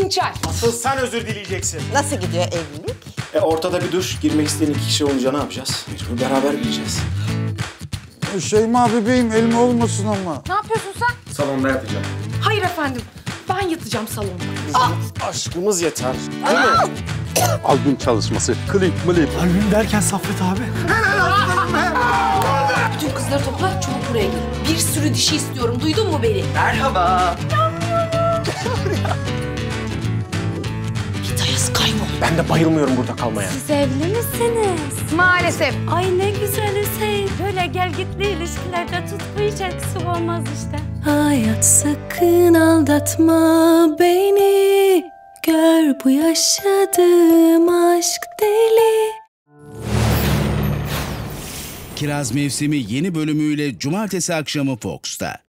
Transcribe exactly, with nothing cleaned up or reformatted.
Dinçer. Asıl sen özür dileyeceksin. Nasıl gidiyor evlilik? E ortada bir duş, girmek isteyen iki kişi olunca ne yapacağız? Mecbur beraber gireceğiz. Şeyma bebeğim elma olmasın ama. Ne yapıyorsun sen? Salonda yatacağım. Hayır efendim. Ben yatacağım salonda. Bizim aşkımız yeter. Değil mi? Albüm çalışması, klip, milip. Albüm derken Saffet abi. Bütün kızları topla, çabuk buraya gel. Bir sürü dişi istiyorum, duydun mu beni? Merhaba. Hitayas kaybol. Ben de bayılmıyorum burada kalmaya. Siz evli misiniz? Maalesef. Ay ne güzel Hüseyin. Böyle gel gitli ilişkilerde tutmayacaksın olmaz işte. Hayat sakın aldatma beni. Gör bu yaşadığım aşk deli. Kiraz Mevsimi yeni bölümüyle cumartesi akşamı Fox'ta.